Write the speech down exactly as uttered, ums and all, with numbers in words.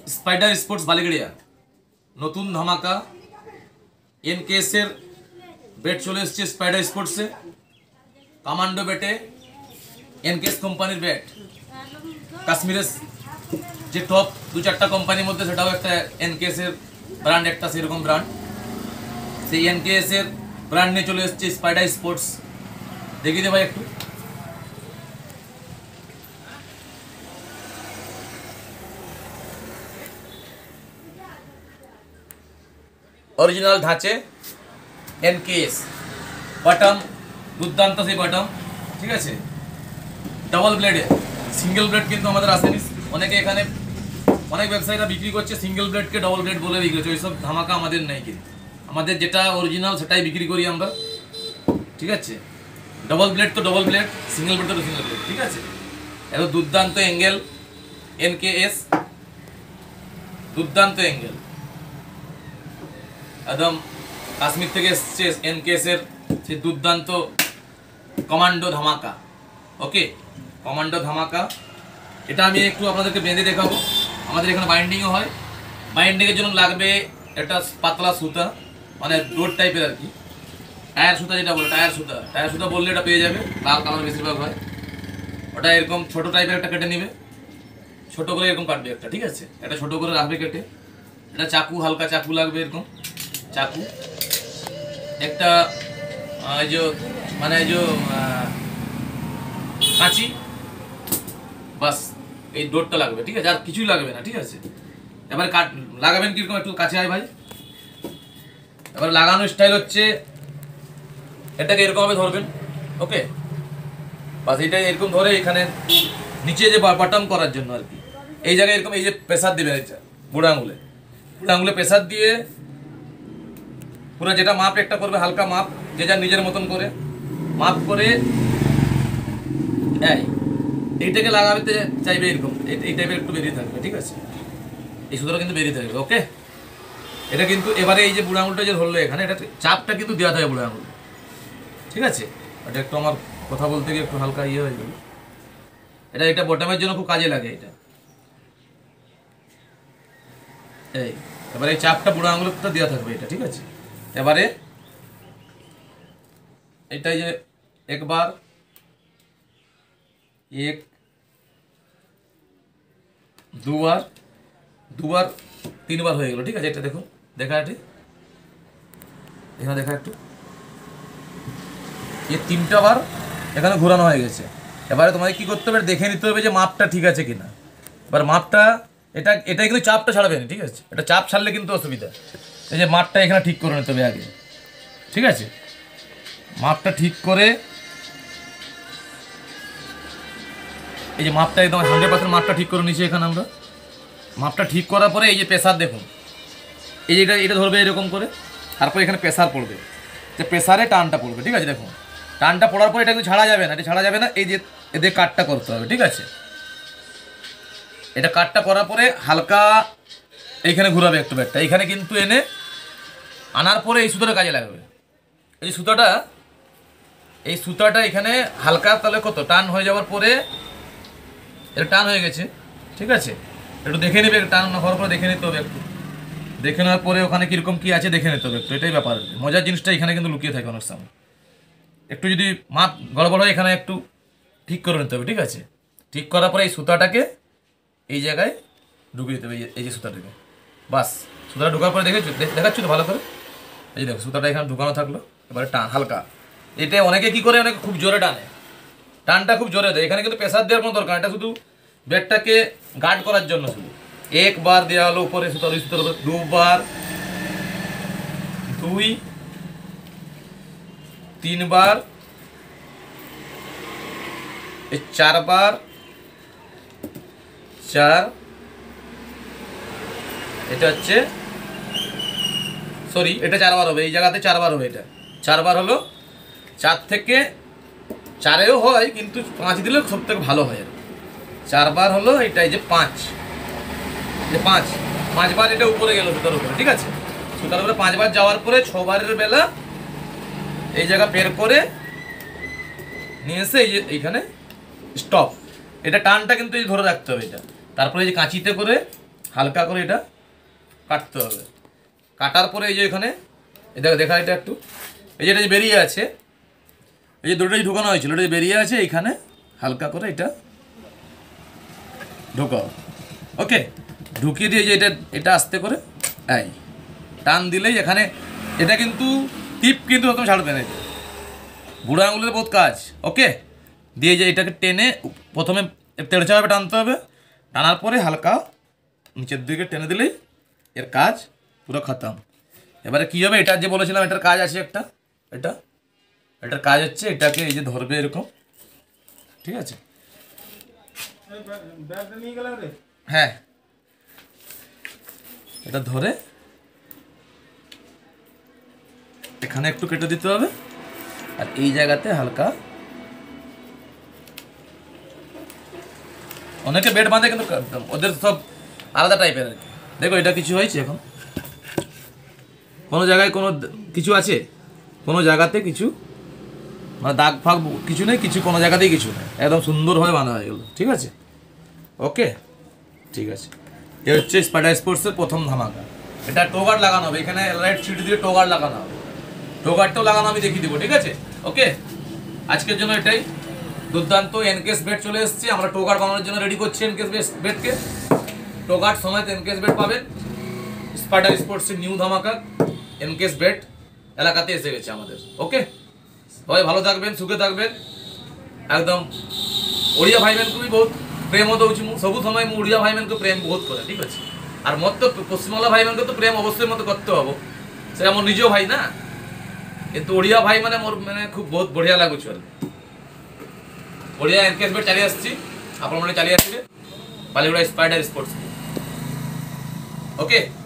Spider sports বালিগড়িয়া নতুন ধামাকা এনকেএস এর বেট চলে এসেছে স্পাইডার স্পোর্টসে। কমান্ডো বেটে এনকেএস কোম্পানির ব্যাট, কাশ্মীরের যে টপ দু চারটা কোম্পানির মধ্যে সেটাও একটা এনকেএস এর ব্র্যান্ড, একটা সেরকম ব্র্যান্ড। সেই এনকেএস এর ব্র্যান্ড নিয়ে চলে এসেছে স্পাইডার স্পোর্টস। দেখিয়ে দে ভাই একটু। অরিজিনাল ধাঁচে এনকেএস বটম, দুর্দান্ত সেই বটম, ঠিক আছে। ডাবল ব্লেডে, সিঙ্গেল ব্লেড কিন্তু আমাদের আসেনি। অনেকে এখানে অনেক ব্যবসায়ীরা বিক্রি করছে সিঙ্গেল ব্লেডকে ডবল ব্লেড বলে বিক্রি করছে, ওইসব ধামাকা আমাদের নেই। কিন্তু আমাদের যেটা অরিজিনাল সেটাই বিক্রি করি আমরা, ঠিক আছে। ডবল ব্লেড তো ডবল ব্লেড, সিঙ্গেল ব্লেড তো সিঙ্গেল ব্লেড, ঠিক আছে। এত দুর্দান্ত অ্যাঙ্গেল এনকেএস, দুর্দান্ত অ্যাঙ্গেল, একদম কাশ্মীর থেকে এসছে এনকেএস এর সেই দুর্দান্ত কমান্ডো ধামাকা। ওকে, কমান্ডো ধামাকা। এটা আমি একটু আপনাদেরকে বেঁধে দেখাবো। আমাদের এখানে বাইন্ডিংও হয়। বাইন্ডিংয়ের জন্য লাগবে একটা পাতলা সুতা, মানে রোড টাইপের আর কি, টায়ার সুতা যেটা বলে, টায়ার সুতা। টায়ার সুতা বললে এটা পেয়ে যাবে, লাল কালার বেশিরভাগ হয়। ওটা এরকম ছোট টাইপের একটা কেটে নেবে, ছোট করে এরকম কাটবে একটা, ঠিক আছে। এটা ছোট করে রাখবে কেটে। এটা চাকু, হালকা চাকু লাগবে, এরকম চাকু। একটা এই যে মানে এই যে কাঁচি, বাস এই ডোরটা লাগবে, ঠিক আছে। আর কিছুই লাগবে না, ঠিক আছে। এবারে কাট লাগাবেন কিরকম, একটু কাছে আয় ভাই। এবার লাগানোর স্টাইল হচ্ছে এটাকে এরকম ভাবে ধরবেন, ওকে। বাস এটা এরকম ধরে এখানে নিচে যে বাটম করার জন্য আর কি, এই জায়গায় এরকম এই যে প্রেসার দিবেন, এটা বুড়ো আঙুলে, বুড়ো আঙুলে প্রেসার দিয়ে পুরো যেটা মাপ একটা করবে, হালকা মাপ, যে যার নিজের মতন করে মাপ করে এই এইটাকে লাগাতে চাইবে এরকম, এই টাইপের একটু বেরিয়ে থাকবে, ঠিক আছে। এই সুতোটা কিন্তু বেরিয়ে থাকবে, ওকে। এটা কিন্তু এবারে এই যে বুড়ো আঙুলটা যে ধরলো এখানে, এটা চাপটা কিন্তু দেওয়া থাকে বুড়ো আঙুল, ঠিক আছে। এটা একটু আমার কথা বলতে গিয়ে একটু হালকা ইয়ে হয়ে গেল। এটা এটা বটমের জন্য খুব কাজে লাগে এটা। এই এবারে এই চাপটা বুড়ো আঙুলটা দেওয়া থাকবে এটা, ঠিক আছে। এবারে এটাই যে একবার এক দুবার দুবার তিনবার হয়ে গেল, ঠিক আছে। এটা দেখুন, দেখা এটি এখানে দেখা একটু, এই তিনটা বার এখানে ঘোরানো হয়ে গেছে। এবারে তোমাকে কি করতে হবে, দেখে নিতে হবে যে মাপটা ঠিক আছে কিনা। এবার মাপটা এটা এটাই কিন্তু চাপটা ছাড়বে না, ঠিক আছে। এটা চাপ ছাড়লে কিন্তু অসুবিধা। এই যে মাপটা এখানে ঠিক করে নিতে হবে আগে, ঠিক আছে। মাপটা ঠিক করে এই যে মাপটা একদম হান্ড্রেড পার্সেন্ট মাপটা ঠিক করে নিচ্ছি এখানে আমরা। মাপটা ঠিক করার পরে এই যে প্রেসার দেখুন, এই যে এটা এটা ধরবে এরকম করে, তারপর এখানে প্রেসার পড়বে, যে প্রেসারে টানটা পড়বে, ঠিক আছে। দেখুন টানটা পড়ার পরে এটা কিন্তু ছাড়া যাবে না, এটা ছাড়া যাবে না। এই যে এদের কাটটা করতে হবে, ঠিক আছে। এটা কাটটা করার পরে হালকা এইখানে ঘুরাবে একটু ব্যাগটা, এইখানে কিন্তু এনে আনার পরে এই সুতোটা কাজে লাগবে। এই সুতোটা এই সুতাটা এখানে হালকা তাহলে কত টান হয়ে যাওয়ার পরে, এটা টান হয়ে গেছে, ঠিক আছে। একটু দেখে নেবে, টান হওয়ার পরে দেখে নিতে হবে একটু। দেখে নেওয়ার পরে ওখানে কীরকম কী আছে দেখে নিতে হবে একটু, এটাই ব্যাপার। মজার জিনিসটা এখানে কিন্তু লুকিয়ে থাকে অনেক সময়। একটু যদি মাপ গড়বড় হয় এখানে একটু ঠিক করে নিতে হবে, ঠিক আছে। ঠিক করার পরে এই সুতাটাকে এই জায়গায় ঢুকিয়ে দিতে হবে, এই যে সুতাটাকে। বাস সুতাটা ঢোকার পরে দেখেছো, দেখাচ্ছি তো ভালো করে। এই দেখো সুতাটা এখানে ঢুকানো থাকলো। এবারে টান হালকা, এটা অনেকে কি করে, অনেকে খুব জোরে টানে, টানটা খুব জোরে দেয়। এখানে কিন্তু প্রেসার দেওয়ার কোনো দরকার, এটা শুধু ব্যাটটাকে গার্ড করার জন্য শুধু। একবার দেওয়া হলো উপরে সুতা, দুই সুতার উপরে দুবার, দুই তিনবার, এই চারবার, চার, এটা হচ্ছে সরি এটা চারবার হবে, এই জায়গাতে চারবার হবে, এটা চারবার হলো। চার থেকে চারেও হয় কিন্তু পাঁচ দিলে সব থেকে ভালো হয়। চারবার হলো এটা, এই যে পাঁচ, যে পাঁচ পাঁচবার এটা উপরে গেল সুতার উপরে, ঠিক আছে। সুতার উপরে পাঁচবার যাওয়ার পরে ছবারের বেলা এই জায়গা বের করে নিয়ে এসে এই যে এইখানে স্টপ। এটা টানটা কিন্তু ধরে রাখতে হবে এটা। তারপরে এই যে কাঁচিতে করে হালকা করে এটা কাটতে হবে। কাটার পরে এই যে এখানে এটা দেখা, এটা একটু এই যে এটা যে বেরিয়ে আছে, এই যে দুটোই ঢুকানো হয়েছিল, এটা যে বেরিয়ে আছে এইখানে হালকা করে এটা ঢোকাও। ওকে, ঢুকিয়ে দিয়ে যে এটা এটা আস্তে করে এই টান দিলেই এখানে, এটা কিন্তু টিপ কিন্তু তুমি ছাড়বে না, বুড়ো আঙুলের বহুত কাজ। ওকে, দিয়ে যে এটাকে টেনে প্রথমে তেড়েচাভাবে টানতে হবে, টানার পরে হালকা নিচের দিকে টেনে দিলেই এর কাজ পুরো খতম। এবারে কী হবে, এটার যে বলেছিলাম এটার কাজ আছে একটা, এটা এটার কাজ হচ্ছে এটাকে এই যে ধরবে এরকম, ঠিক আছে? হ্যাঁ, এটা ধরে এখানে একটু কেটে দিতে হবে, আর এই জায়গাতে হালকা, অনেকে বেড বাঁধে কিন্তু ওদের সব আলাদা টাইপের আর কি। দেখো এটা কিছু হয়েছে, এখন কোনো জায়গায় কোনো কিছু আছে, কোনো জায়গাতে কিছু মানে দাগ ফাগ কিছু নেই, কিছু কোনো জায়গাতেই কিছু নেই, একদম সুন্দরভাবে বাঁধা হয়ে গেল, ঠিক আছে? ওকে, ঠিক আছে। এ হচ্ছে স্পাইডার স্পোর্টসের প্রথম ধামাকা। এটা টোগার্ড লাগানো হবে, এখানে লাইট সিট দিয়ে টোগার্ড লাগানো হবে, টোগার্ডটাও লাগানো আমি দেখিয়ে দেবো, ঠিক আছে? ওকে, আজকের জন্য এটাই। দুর্দান্ত এনকেস বেড চলে এসেছে, আমরা টোগার্ড বানানোর জন্য রেডি করছি এনকেস বেডকে। টোগার্ড সময় এনকেস বেড পাবেন। স্পাইডার স্পোর্টসের নিউ ধামাকা এনকেস বেড এলাকাতে এসে গেছে আমাদের। ওকে, সবাই ভালো থাকবেন, সুখে থাকবেন। একদম ওড়িয়া ভাই ମାନଙ୍କୁ ବି ବହୁତ ପ୍ରେମ ଦେଉଛି ମୁଁ, ସବୁ ସମୟ ମୁଁ ଓଡ଼ିଆ ଭାଇମାନଙ୍କୁ ପ୍ରେମ ବହୁତ କରେ, ଠିକ୍ ଅଛି? আর মত তো পশ্চিমবাংলা ভাইମାନଙ୍କୁ তো প্রেম অবশ্যই মতো করতে হবে, সেটা আমার নিজ ভাই না, কিন্তু ওড়িয়া ভাই মানে মোর মানে খুব ବହୁତ বঢ়িয়া ଲାଗୁଛି। আর ଓଡ଼ିଆ ଏନକେସ୍ ବେଡ୍ ଚାଲି ଆସିଛି, ଆପଣମାନେ ଚାଲି ଆସିବେ ବାଲିଗୁଡ଼ା ସ୍ପାଇଡର ସ୍ପୋର୍ଟସ୍। ଓକେ।